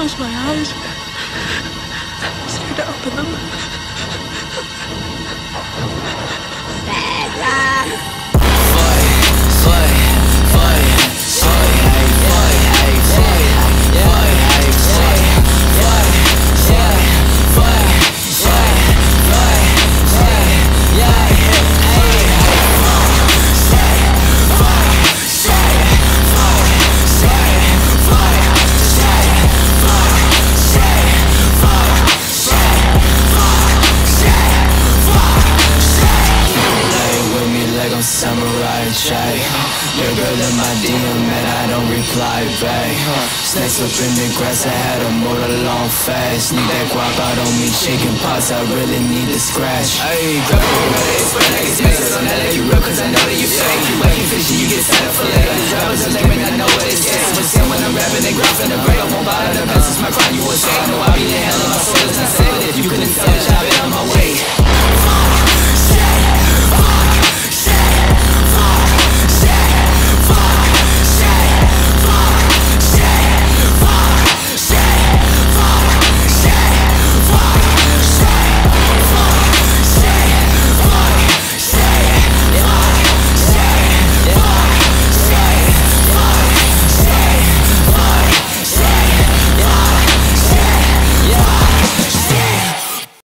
close my eyes, I'm scared to open them. Samurai Jay, your girl in my DM and I don't reply back. Snakes up in the grass, I had a motor long fast. Need that guap out on me, chicken pots, I really need the scratch. Ayy, girl, you know that it's fun like it's mixed. So now let you real, cause I know that you fake. You waking fishy, you get set up for later. These rappers are lame and I know what it takes. But still when I'm rapping, they grab in the break. I won't bother the best, it's my crime, you will say. I know I be in hell and my soul is not safe. But if you couldn't tell,